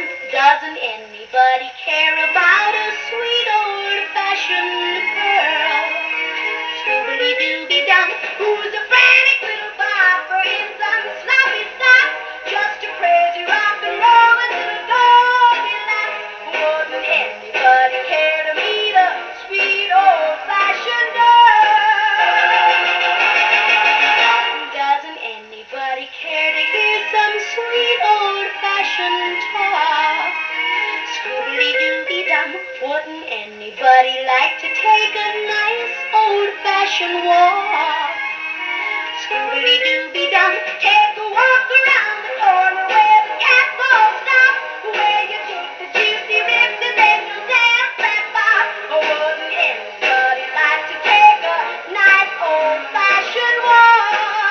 Doesn't anybody care about a sweet old-fashioned pearl? Scooby-Dooby-Dum, who's a frantic little bopper in some sloppy socks, just a crazy rock and roll until Goldilocks. Wouldn't anybody care to meet a sweet old-fashioned girl? Doesn't anybody care to hear some sweet old-fashioned talk? Scooby-Dooby-Dum, wouldn't anybody like to take a nice old-fashioned walk? Scooby-Dooby-Dum, take a walk around the corner where the cats all stop, where you take the juicy ribs and then you'll dance that bop. Oh, wouldn't anybody like to take a nice old-fashioned walk?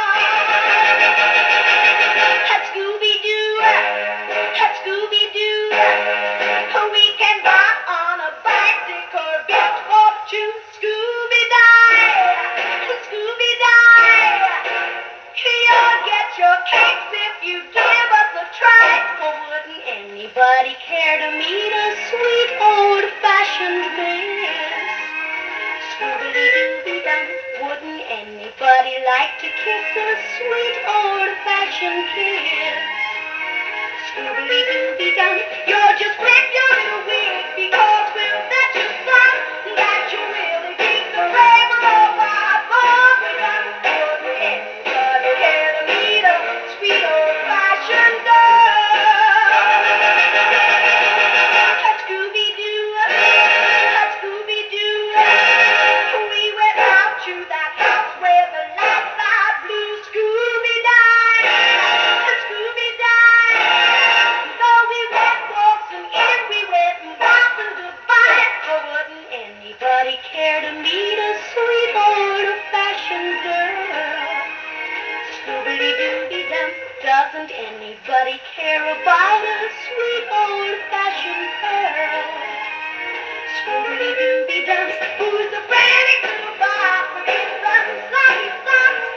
Scooby-Doo, Scooby-Doo, we can rock on a bicycle, bitch or two. Scooby-Doo, Scooby-Doo, you'll get your kicks if you give us a try. Or wouldn't anybody care to meet a sweet old-fashioned miss? Scooby-Dooby-Dum, wouldn't anybody like to kiss a sweet old-fashioned kiss? Scooby-Dooby-Dum, you'll just flip your little wig because we'll bet you some that you really keep the brave of our bubblegum. Wouldn't anybody care to meet a sweet old-fashioned girl? Scooby-Doo, Scooby-Doo, we went out to that house where the lights are blue. Scooby-Doo, Scooby-Doo, though we went waltzing in, we went bopping goodbye. Oh, wouldn't anybody care to meet a sweet old-fashioned girl? Scooby-Dooby-Dum, doesn't anybody care about a sweet old-fashioned pearl? Scooby-Dooby-Dum, who's the frantic little bopper in some sloppy socks,